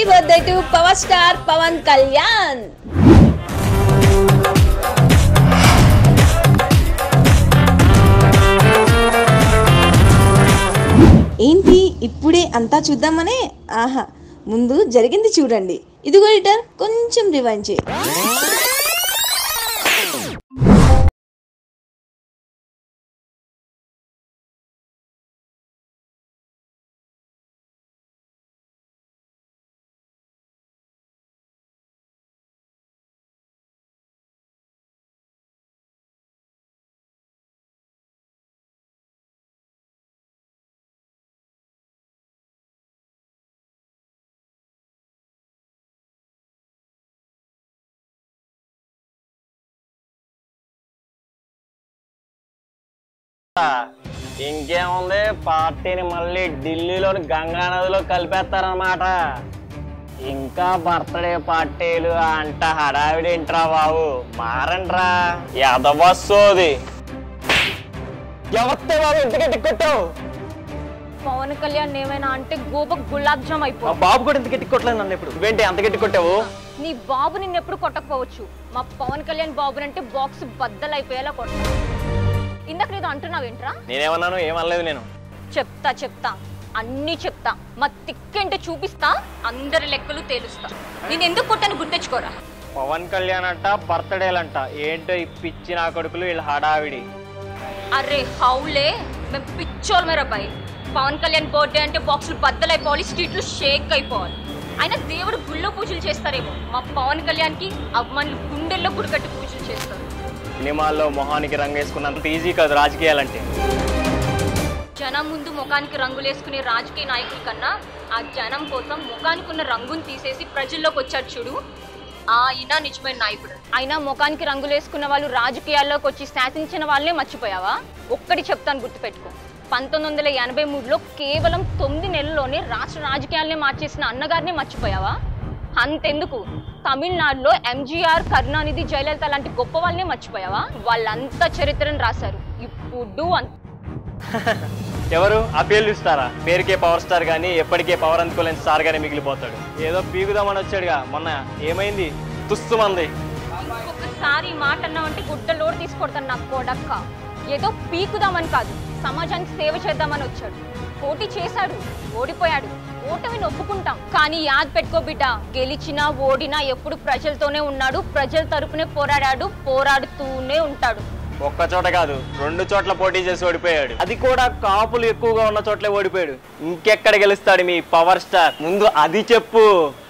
birthday to Powerstar Pawan Kalyan. ఏంటి ఇప్పుడే అంతా చూద్దామనే? ఆహా, ముందు జరిగింది చూడండి. ఇదిగో లీటర్ కొంచెం రివైండ్ చేయి. ఇంకేముంది, పార్టీని మళ్ళీ ఢిల్లీలోని గంగా నదిలో కలిపేస్తారన్నమాట. ఇంకా బర్త్డే పార్టీలు అంట హడావిడి ఏంట్రా బాబు, మారండ్రా ఎదబస్సోది. ఎవరితే బాబు ఇంతకే టిక్కొట్టావు? పవన్ కళ్యాణ్ ఏమైనా అంటే గోపకు గులాబ్ జామ్ అయిపో. బాబు కూడా ఇంత గట్టి కొట్టలేదు నన్ను ఇప్పుడు. ఇవేంటి అంత గట్టి కొట్టావు? నీ బాబు నిన్నెప్పుడు కొట్టకపోవచ్చు, మా పవన్ కళ్యాణ్ బాబు అంటే బాక్స్ బద్దలు అయిపోయేలా కొట్ట. ఇందాక నీతో అంటున్నావేంట్రా? నేనేమన్నాను? ఏమనలేదు నేను. చెప్తా అన్నీ చెప్తా. మా తిక్కేంటే చూపిస్తా, అందరి లెక్కలు తేలుస్తా. నేను ఎందుకు కొట్టాను గుర్తెచ్చుకోరా. పవన్ కళ్యాణ్ అంట బర్త్డేలంట, ఏంటో ఈ పిచ్చి నా కొడుకులు వీళ్ళు హడావిడి. అరే హౌలే, మేము పిచ్చోళ్ళు మేరా బాయ్. పవన్ కళ్యాణ్ బర్త్డే అంటే బాక్సులు బద్దలైపోవాలి, స్ట్రీట్లు షేక్ అయిపోవాలి. అయినా దేవుడు గుళ్ళో పూజలు చేస్తారేమో, మా పవన్ కళ్యాణ్కి అభిమానులు గుండెల్లో గుడికట్టి పూజలు చేస్తారు. సినిమాల్లో మొహానికి రంగు వేసుకున్నంత ఈజీ కాదు రాజకీయాలంటే. జనం ముందు ముఖానికి రంగులేసుకునే రాజకీయ నాయకుల కన్నా ఆ జనం కోసం ముఖానికి ఉన్న రంగుని తీసేసి ప్రజల్లోకి వచ్చాడు చూడు, ఆయన నిజమైన నాయకుడు. అయినా ముఖానికి రంగులేసుకున్న వాళ్ళు రాజకీయాల్లోకి వచ్చి శాసించిన వాళ్ళనే మర్చిపోయావా? ఒక్కటి చెప్తాను గుర్తుపెట్టుకో, 1983లో కేవలం 9 నెలల్లోనే రాష్ట్ర రాజకీయాలనే మార్చేసిన అన్నగారినే మర్చిపోయావా? అంతెందుకు, తమిళనాడులో ఎంజీఆర్, కరుణానిధి, జయలలిత లాంటి గొప్ప వాళ్ళనే మర్చిపోయావా? వాళ్ళంతా చరిత్రను రాశారు. ఇప్పుడు ఎవరు ఆ పేర్లు ఇస్తారా? పేరుకే పవర్ స్టార్ గానీ ఎప్పటికే పవర్ అందుకోలేని స్టార్ గానీ మిగిలిపోతాడు. ఏదో పీకుదామని వచ్చాడుగా, మొన్న ఏమైంది? తుస్సుమంది. ఇంకొకసారి మాట అన్నామంటే గుడ్డ లోడ్ తీసుకొడతాను నా కొడక్క. ఏదో పీకుదామని కాదు, సమాజానికి సేవ చేద్దామని వచ్చాడు. పోటీ చేశాడు, ఓడిపోయాడు. ఓటమిని ఒప్పుకుంటాం, కానీ యాద్ పెట్టుకో బిడ్డ, గెలిచినా ఓడినా ఎప్పుడు ప్రజలతోనే ఉన్నాడు, ప్రజల తరపునే పోరాడాడు, పోరాడుతూనే ఉంటాడు. ఒక్క చోట కాదు, 2 చోట్ల పోటీ చేసి ఓడిపోయాడు. అది కూడా కాపులు ఎక్కువగా ఉన్న చోట్లే ఓడిపోయాడు. ఇంకెక్కడ గెలుస్తాడు మీ పవర్ స్టార్? ముందు అది చెప్పు.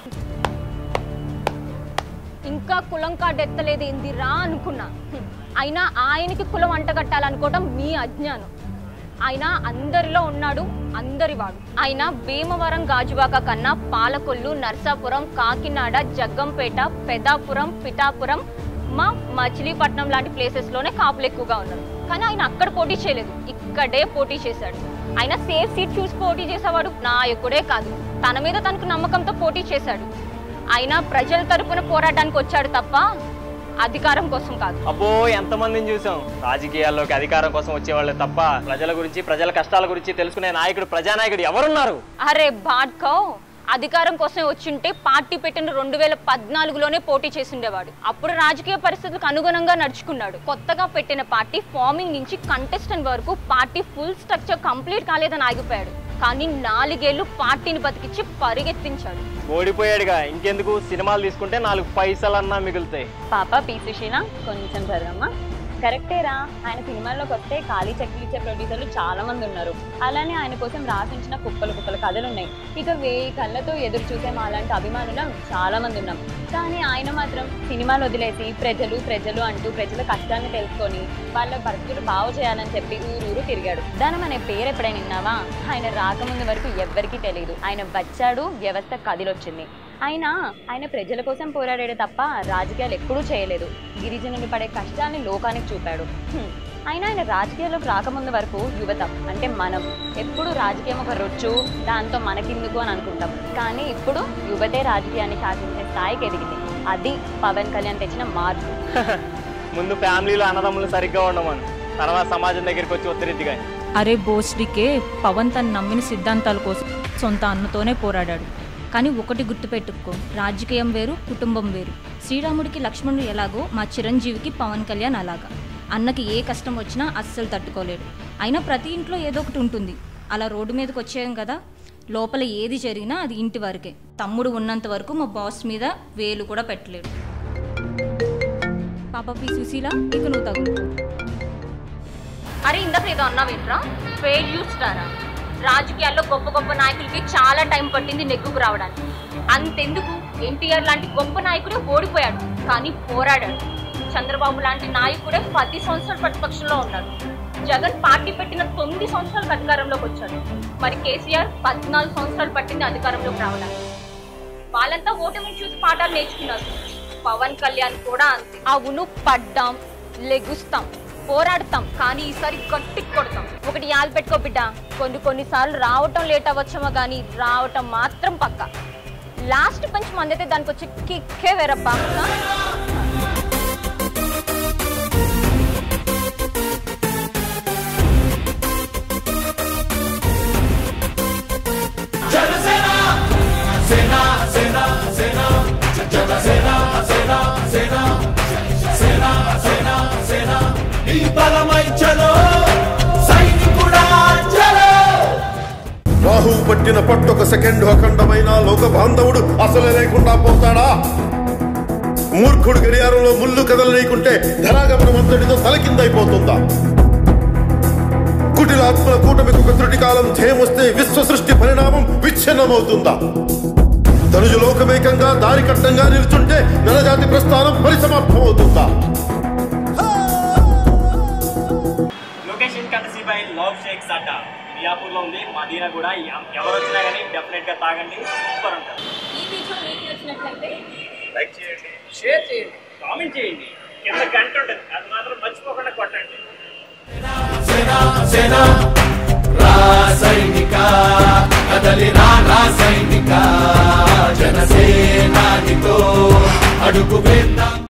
ఇంకా కులం కార్డు ఎత్తలేదు ఏందిరా అనుకున్నా. అయినా ఆయనకి కులం అంటగట్టాలనుకోవటం మీ అజ్ఞానం. ఆయన అందరిలో ఉన్నాడు, అందరివాడు. ఆయన భీమవరం, గాజువాక కన్నా పాలకొల్లు, నర్సాపురం, కాకినాడ, జగ్గంపేట, పెదాపురం, పిఠాపురం, మచిలీపట్నం లాంటి ప్లేసెస్లోనే కాపులు ఎక్కువగా ఉన్నారు. కానీ ఆయన అక్కడ పోటీ చేయలేదు, ఇక్కడే పోటీ చేశాడు. ఆయన సేఫ్ సీట్ చూసి పోటీ చేసేవాడు, నాయకుడే కాదు, తన మీద తనకు నమ్మకంతో పోటీ చేశాడు. ఆయన ప్రజల తరపున పోరాటానికి వచ్చాడు తప్ప అధికారం కోసం కాదు. అబ్బో, ఎంతమందిని చూసాం రాజకీయాల్లోకి అధికారం కోసం వచ్చేవాళ్ళు తప్ప ప్రజల గురించి, ప్రజల కష్టాల గురించి తెలుసుకునే నాయకుడు, ప్రజానాయకుడు ఎవరున్నారు? అరే బాడ్కవ్, అధికారం కోసం వచ్చింటే పార్టీ పెట్టిన 2014లోనే పోటీ చేసిండేవాడు. అప్పుడు రాజకీయ పరిస్థితులకు అనుగుణంగా నడుచుకున్నాడు. కొత్తగా పెట్టిన పార్టీ ఫార్మింగ్ నుంచి కంటెస్టెంట్ వరకు పార్టీ ఫుల్ స్ట్రక్చర్ కంప్లీట్ కాలేదని ఆగిపోయాడు. కానీ 4 ఏళ్లు పార్టీని బతికించి పరిగెత్తించాడు. ఓడిపోయాడుగా, ఇంకెందుకు, సినిమాలు తీసుకుంటే 4 పైసలన్నా మిగులుతాయి. పాప పీసుశీల కొంచెం జరగమ్మా. కరెక్టేరా, ఆయన సినిమాల్లోకి వస్తే ఖాళీ చెక్కులు ఇచ్చే ప్రొడ్యూసర్లు చాలా మంది ఉన్నారు. అలానే ఆయన కోసం రాసించిన కుప్పలు కథలు ఉన్నాయి. ఇక 1000 కళ్ళతో ఎదురు చూసే మాలాంటి అభిమానులం చాలా మంది ఉన్నాం. కానీ ఆయన మాత్రం సినిమాలు వదిలేసి ప్రజలు అంటూ ప్రజల కష్టాన్ని తెలుసుకొని వాళ్ళ పరిస్థితులు బాగు చేయాలని చెప్పి ఊరూరు తిరిగాడు. దానం అనే పేరు ఎప్పుడైనా విన్నావా? ఆయన రాకముందు వరకు ఎవ్వరికీ తెలియదు. ఆయన వచ్చాడు, వ్యవస్థ కదిలొచ్చింది. ఆయన ప్రజల కోసం పోరాడాడు తప్ప రాజకీయాలు ఎప్పుడూ చేయలేదు. గిరిజనులు పడే కష్టాన్ని లోకానికి చూపాడు. ఆయన రాజకీయాల్లోకి రాకముందు వరకు యువత అంటే మనం ఎప్పుడు రాజకీయం ఒక రొచ్చు, దాంతో మనకెందుకు అని అనుకుంటాం. కానీ ఇప్పుడు యువతే రాజకీయాన్ని శాసించే స్థాయికి ఎదిగింది. అది పవన్ కళ్యాణ్ తెచ్చిన మార్పు. ముందు ఫ్యామిలీలో అన్నదమ్ములు సరిగ్గా ఉండమని, తర్వాత సమాజం దగ్గరికి వచ్చి ఒత్తిడిగా. అరే బోస్డికే, పవన్ తను నమ్మిన సిద్ధాంతాల కోసం సొంత అన్నతోనే పోరాడాడు. కానీ ఒకటి గుర్తుపెట్టుకో, రాజకీయం వేరు, కుటుంబం వేరు. శ్రీరాముడికి లక్ష్మణుడు ఎలాగో మా చిరంజీవికి పవన్ కళ్యాణ్ అలాగా. అన్నకి ఏ కష్టం వచ్చినా అస్సలు తట్టుకోలేడు. అయినా ప్రతి ఇంట్లో ఏదో ఒకటి ఉంటుంది. అలా రోడ్డు మీదకి వచ్చాం కదా, లోపల ఏది జరిగినా అది ఇంటి వరకే. తమ్ముడు ఉన్నంత వరకు మా బాస్ మీద వేలు కూడా పెట్టలేడు. పాప పి సుశీల, ఇక నువ్వు తగులు. అరే ఇందాక ఏదో అన్నావేంట్రా? ఫెయిల్ యూస్టారా? రాజకీయాల్లో గొప్ప గొప్ప నాయకులకి చాలా టైం పట్టింది నెగ్గుకు రావడానికి. అంతెందుకు, ఎన్టీఆర్ లాంటి గొప్ప నాయకుడే ఓడిపోయాడు, కానీ పోరాడాడు. చంద్రబాబు లాంటి నాయకుడే 10 సంవత్సరాల ప్రతిపక్షంలో ఉన్నాడు. జగన్ పార్టీ పెట్టిన 9 సంవత్సరాలకు అధికారంలోకి వచ్చాడు. మరి కేసీఆర్ 14 సంవత్సరాలు పట్టింది అధికారంలోకి రావడానికి. వాళ్ళంతా ఓటమిని చూసి పాఠాలు నేర్చుకున్నారు. పవన్ కళ్యాణ్ కూడా అంతే. అవును, పడ్డాం, లెగుస్తాం, పోరాడతాం, కానీ ఈసారి గట్టి కొడతాం. ఒకటి యాలు పెట్టుకో బిడ్డ, కొన్నిసార్లు రావటం లేట్ అవ్వచ్చేమో కానీ రావటం మాత్రం పక్క. లాస్ట్ పంచ్ మందైతే దానికి వచ్చి కిక్కే వేరబ్బా. రాహు పట్టిన పట్టొక సెకండ్ అఖండమైన లోక బాంధవుడు అసలు లేకుండా పోతాడా? మూర్ఖుడు గడియారంలో ముళ్ళు కదలనీకుంటే ధరాగమనం అంతటితో తలకిందైపోతుందా? కుటిలాత్మల కూటమికి ఒక త్రుటి కాలం ధ్యేయమొస్తే విశ్వ సృష్టి పరిణామం విచ్ఛిన్నమవుతుందా? తనుజు లోకమేకంగా దారి కట్టంగా నిల్చుంటే నరజాతి ప్రస్థానం పరిసమాప్తమవుతుందా? Location courtesy by Love Shakes Adda మియాపూర్లో ఉంది. మదీనా కూడా. ఎవరు వచ్చినా కానీ డెఫినెట్ గా తాగండి, సూపర్ ఉంటుంది. ఈ వీడియో మీకు నచ్చినట్లయితే లైక్ చేయండి, షేర్ చేయండి, కామెంట్ చేయండి. కింద గంట ఉంటుంది, అది మాత్రం మర్చిపోకుండా కొట్టండి. రాసైనిక కదలి రాసైనిక జనసేనానితో అడుగు వేద్దాం.